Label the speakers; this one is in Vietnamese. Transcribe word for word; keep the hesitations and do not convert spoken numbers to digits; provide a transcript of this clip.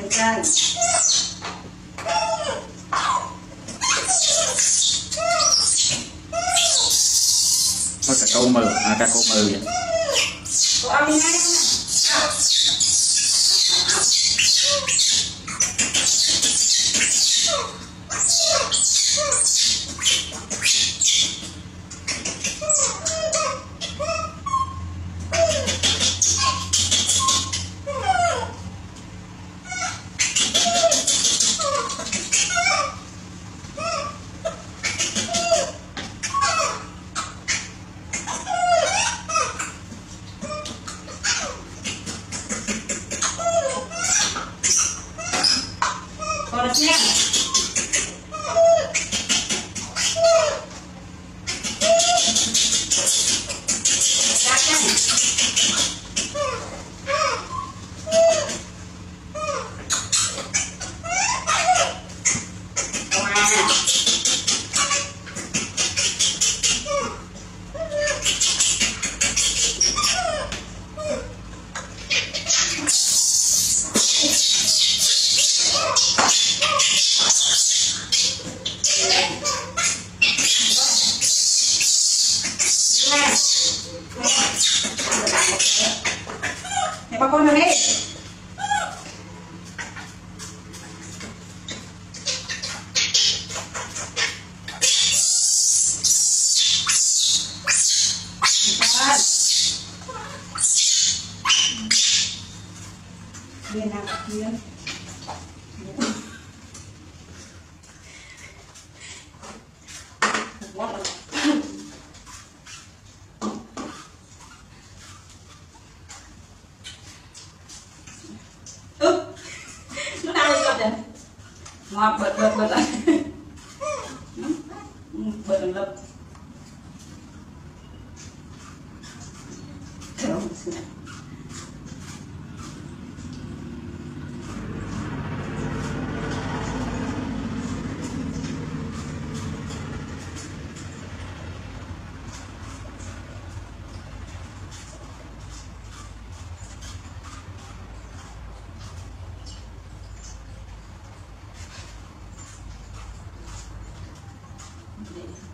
Speaker 1: Trang.
Speaker 2: Có cả câu mừ, à cả câu mừ vậy.
Speaker 1: Cô ăn đi ngay nè. Con được nha. Cắt nha. Mẹ bắt con vào đi. Bên nào kia. What a nó đang lên con này ngọt bật bật bật bật lên lớp Thank you.